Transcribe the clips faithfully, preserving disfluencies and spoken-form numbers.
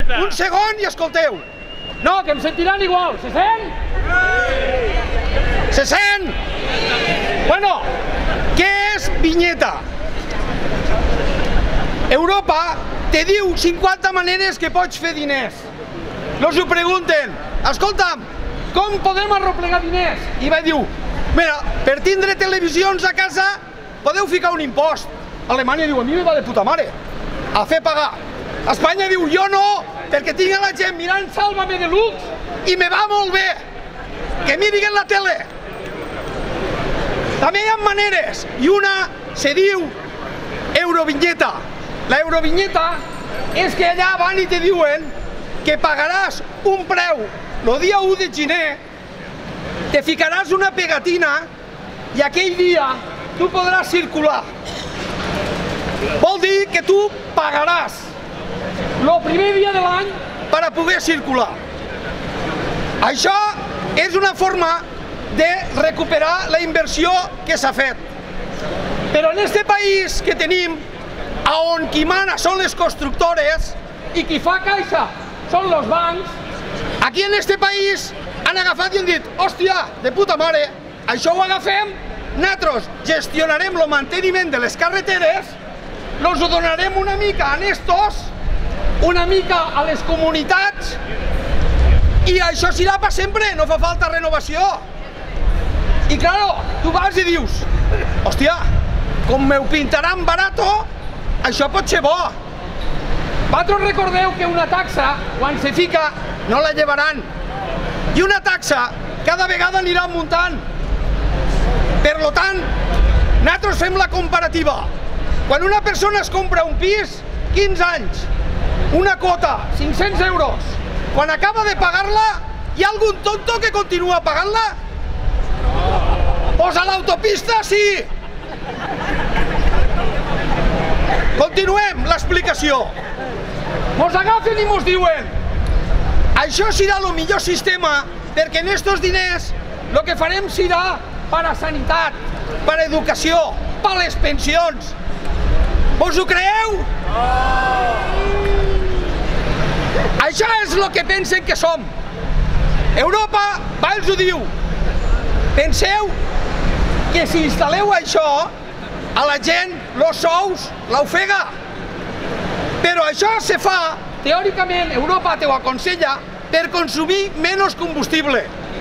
Un segon i escolteu. No, que em sentiran igual. Se sent? Se sent? Bueno, què és vinyeta? Europa te diu cinquanta maneres que pots fer diners. No s'ho pregunten. Escolta'm, com podem arreplegar diners? I va dir, mira, per tindre televisions a casa podeu ficar un impost. Alemanya diu, a mi me va de puta mare, a fer pagar. Espanya diu, jo no, perquè tinc a la gent mirant Sálvame Deluxe i me va molt bé. Que mirin la tele. També hi ha maneres, i una se diu eurovinyeta. La eurovinyeta és que allà van i te diuen que pagaràs un preu el dia u de gener, te ficaràs una pegatina i aquell dia tu podràs circular. Vol dir que tu pagaràs el primer dia de l'any per a poder circular. Això és una forma de recuperar la inversió que s'ha fet. Però en este país que tenim, on qui mana són les constructores i qui fa caixa són els bancs, aquí en este país han agafat i han dit, hòstia, de puta mare, això ho agafem, nosaltres gestionarem el manteniment de les carreteres, els ho donarem una mica a estos, una mica a les comunitats, i això serà per sempre, no fa falta renovació. I claro, tu vas i dius, hòstia, com me ho pintaran barato, això pot ser bo. Vosaltres recordeu que una taxa, quan se fica, no la llevaran. I una taxa cada vegada anirà muntant. Per tant, nosaltres fem la comparativa. Quan una persona es compra un pis, quinze anys, una quota, cinc-cents euros. Quan acaba de pagar-la, hi ha algun tonto que continua pagant-la? Pues a l'autopista sí! Continuem l'explicació. Mos agafen i mos diuen, això serà el millor sistema perquè en estos diners el que farem serà per a sanitat, per a educació, per a les pensions. Vos ho creieu? Això és el que pensen que som. Europa va els ho diu. Penseu que si instal·leu això, a la gent, els sous, l'ofega. Però això se fa, teòricament, Europa te ho aconsella, per consumir menys combustible.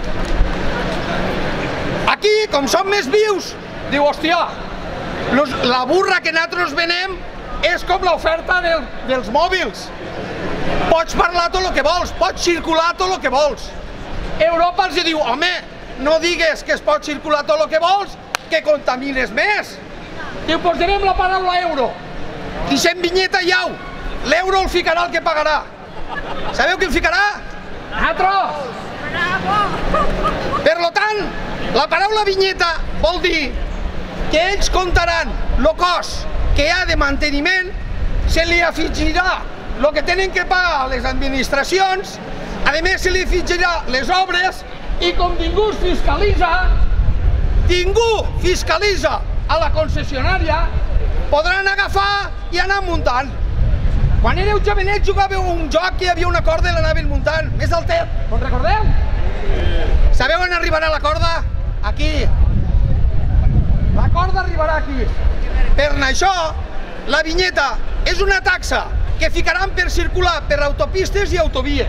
Aquí, com som més vius, diu, hòstia, la burra que nosaltres venem és com l'oferta dels mòbils. Pots parlar tot el que vols, pots circular tot el que vols. Europa els diu, home, no digues que es pot circular tot el que vols, que contamines més. Diu, posarem la paraula euro. Deixem vinyeta i au. L'euro el ficarà el que pagarà. Sabeu qui el ficarà? Nosaltres! Per tant, la paraula vinyeta vol dir que ells comptaran el cost que hi ha de manteniment, se li afegirà el que tenen que pagar a les administracions, a més se li afegirà les obres, i com ningú fiscalitza, ningú fiscalitza a la concessionària, podran agafar i anar muntant. Quan éreu jovenets jugàveu un joc que hi havia una corda i l'anaven muntant, més altet. Us recordeu? Sabeu on arribarà la corda? Aquí. La corda arribarà aquí. Per això, la vinyeta és una taxa que ficaran per circular per autopistes i autovies.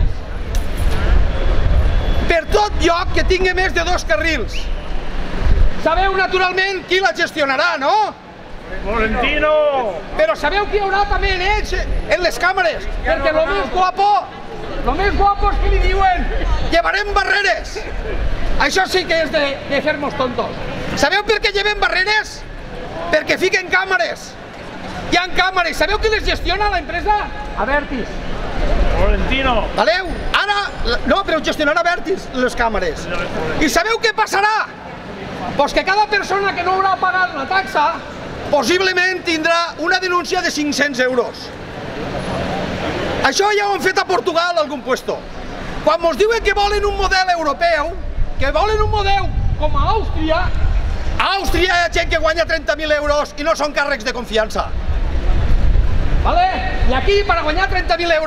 Per tot lloc que tingui més de dos carrils. Sabeu, naturalment, qui la gestionarà, no? Florentino! Però sabeu qui hi haurà també en ells, en les càmeres? Perquè el més guapo, el més guapo és que li diuen llevarem barreres. Això sí que és de fer-nos tontos. Sabeu per què llevem barreres? Perquè fiquen càmeres. Hi ha càmeres. Sabeu qui les gestiona, l'empresa? Avertis. Florentino! Valeu? Ara, no, però gestionarà Avertis les càmeres. I sabeu què passarà? Doncs que cada persona que no haurà pagat una taxa possiblement tindrà una denúncia de cinc-cents euros. Això ja ho han fet a Portugal, a algun puesto. Quan ens diuen que volen un model europeu, que volen un model com a Àustria, a Àustria hi ha gent que guanya trenta mil euros i no són càrrecs de confiança. I aquí, per guanyar trenta mil euros,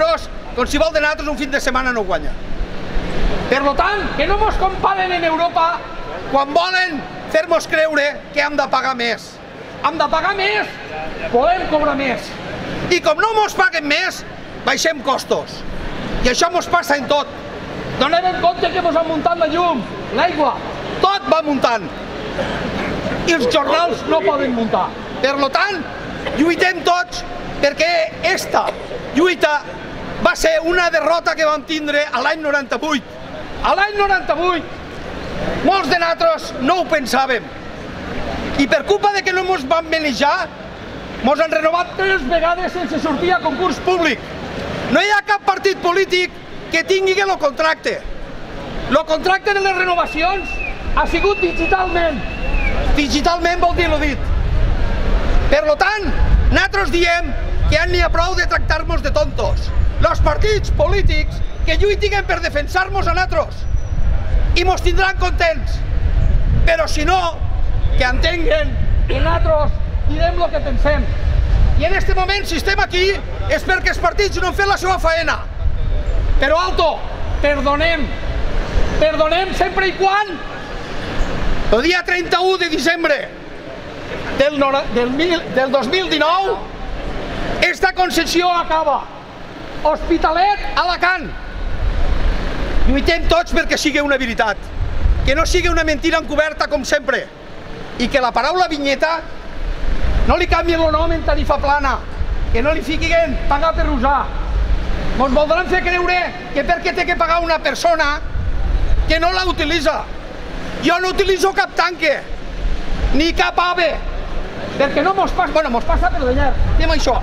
qualsevol de nosaltres un fin de setmana no guanya. Per tant, que no mos comparen en Europa quan volen fer-nos creure que hem de pagar més. Hem de pagar més, podem cobrar més. I com no mos paguen més, baixem costos. I això mos passa en tot. Donem en compte que mos han muntat la llum, l'aigua. Tot va muntant. I els jornals no poden muntar. Per tant, lluitem tots perquè esta lluita va ser una derrota que vam tindre a l'any noranta-vuit. A l'any noranta-vuit, molts de nosaltres no ho pensàvem. I per culpa de que no ens van manejar, ens han renovat tres vegades sense sortir a concurs públic. No hi ha cap partit polític que tingui el contracte. El contracte de les renovacions ha sigut digitalment. Digitalment vol dir lo dit. Per tant, nosaltres diem que ja n'hi ha prou de tractar-nos de tontos. Els partits polítics que lluitin per defensar-nos a nosaltres i mos tindran contents. Però si no, que entenguen que nosaltres direm el que pensem. I en aquest moment, si estem aquí, és perquè els partits no han fet la seva faena. Però alto, perdonem. Perdonem sempre i quan el dia trenta-u de desembre del dos mil dinou esta concessió acaba. Hospitalet, Alacant. Lluitem tots perquè sigui una veritat. Que no sigui una mentira encoberta com sempre. I que la paraula vinyeta no li canvien el nom en tarifa plana. Que no li fiquin pagar per usar. Ens voldran fer creure que perquè té que pagar una persona que no la utilitza. Jo no utilitzo cap tanque, ni cap ave. Perquè no mos passa... Bueno, mos passa per de llarg. Diem això.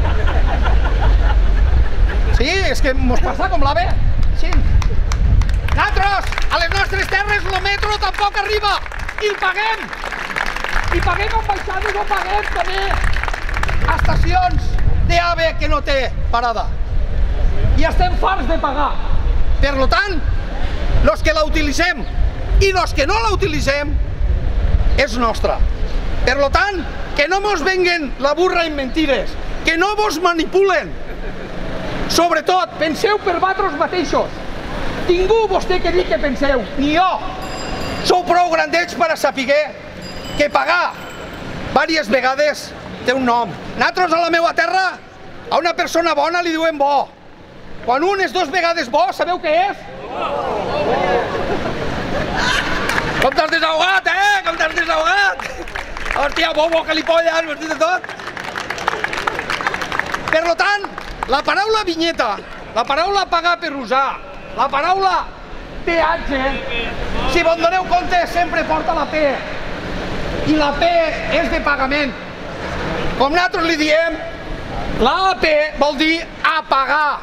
Sí, és que mos passa com l'ave. Sí. Nosaltres, a les nostres terres, el metro tampoc arriba. I el paguem. I paguem ambaixades o paguem també estacions d'ave que no té parada. I estem farts de pagar. Per tant, els que la utilitzem i els que no la utilitzem és nostra. Per tant, que no mos venguen la burra en mentires, que no vos manipulen. Sobretot, penseu per vosaltres mateixos. Ningú vostè que dir que penseu, ni jo. Sou prou grandets per a saber que pagar diverses vegades té un nom. Nosaltres a la meva terra, a una persona bona li diuen bo. Quan un és dos vegades bo, sabeu què és? Com t'has desahogat, eh? Com t'has desahogat? Hòstia, bobo, calipolles, vestit de tot. Per tant, la paraula vinyeta, la paraula pagar per usar, la paraula peatge, si vos doneu compte, sempre porta la P. I la P és de pagament. Com nosaltres li diem, la A P vol dir a pagar.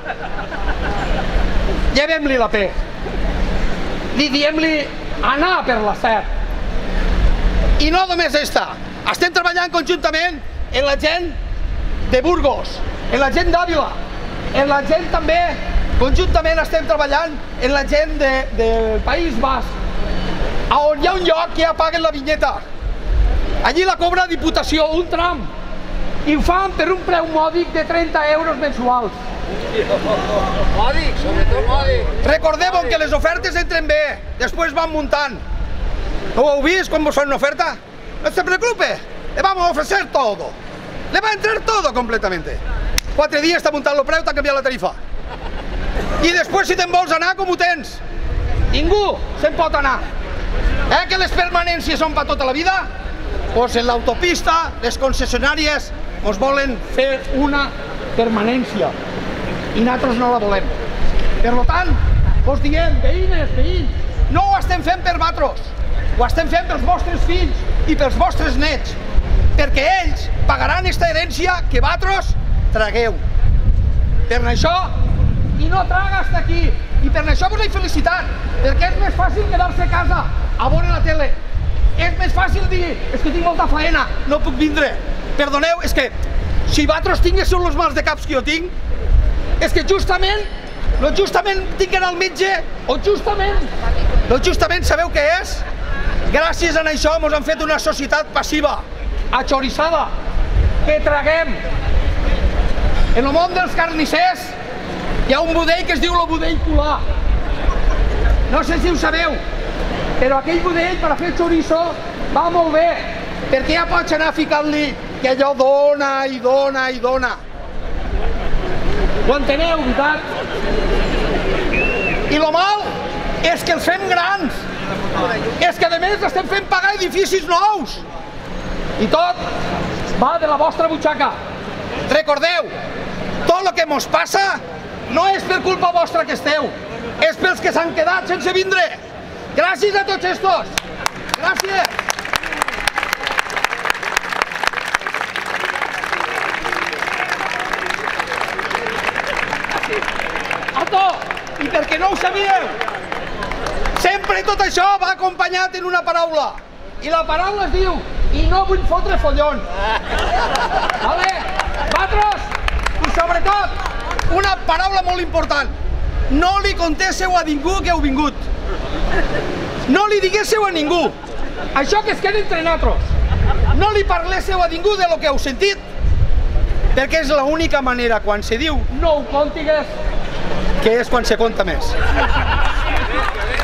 Llevem-li la P. Li diem-li anar per la set. I no només esta. Estem treballant conjuntament en la gent de Burgos, en la gent d'Àvila, en la gent també, conjuntament estem treballant en la gent del País Basc, on hi ha un lloc que ja paguen la vinyeta. Allí la cobra Diputació, un tram, i ho fan per un preu mòdic de trenta euros mensuals. Mòdic, sobretot mòdic. Recordeu que les ofertes entren bé, després van muntant. ¿No ho heu vist quan vos fan una oferta? No se preocupe, le vamos a ofrecer todo. Le va a entrar todo completamente. Quatre dies t'ha muntat el preu, t'ha canviat la tarifa. I després, si te'n vols anar, com ho tens? Ningú se'n pot anar. Eh, que les permanències són per tota la vida? Doncs en l'autopista, les concessionàries ens volen fer una permanència. I nosaltres no la volem. Per tant, us diem, veïnes, veïns, no ho estem fent per vosaltres. Ho estem fent pels vostres fills i pels vostres nets, perquè ells pagaran aquesta herència que vosaltres tragueu. Per això, i no traga hasta aquí, i per això vos he felicitat, perquè és més fàcil quedar-se a casa a veure la tele. És més fàcil dir, és que tinc molta faena, no puc vindre. Perdoneu, és que si vosaltres tinguéssiu els mals de caps que jo tinc, és que justament, no justament tinc que anar al metge, o justament, no justament sabeu què és? Gràcies a això ens han fet una societat passiva, achoritzada, que traguem. En el món dels carnissers Hi ha un budell que es diu el budell Colà. No sé si ho sabeu, però aquell budell per a fer xoriço va molt bé, perquè ja pots anar ficant-li que allò dona i dona i dona. Ho enteneu, veritat? I lo mal és que els fem grans. És que a més estem fent pagar edificis nous. I tot va de la vostra butxaca. Recordeu, tot el que mos passa no és per culpa vostra que esteu, és pels que s'han quedat sense vindre. Gràcies a tots estos. Gràcies. Alto! I perquè no ho sabíeu, sempre tot això va acompanyat en una paraula. I la paraula es diu i no vull fotre follons. Vale? Vatros! I sobretot, una paraula molt important. No li contéssiu a ningú que heu vingut. No li diguéssiu a ningú. Això que es queda entre nosaltres. No li parléssiu a ningú de lo que heu sentit, perquè és l'única manera, quan se diu no ho contigues, que és quan se conta més.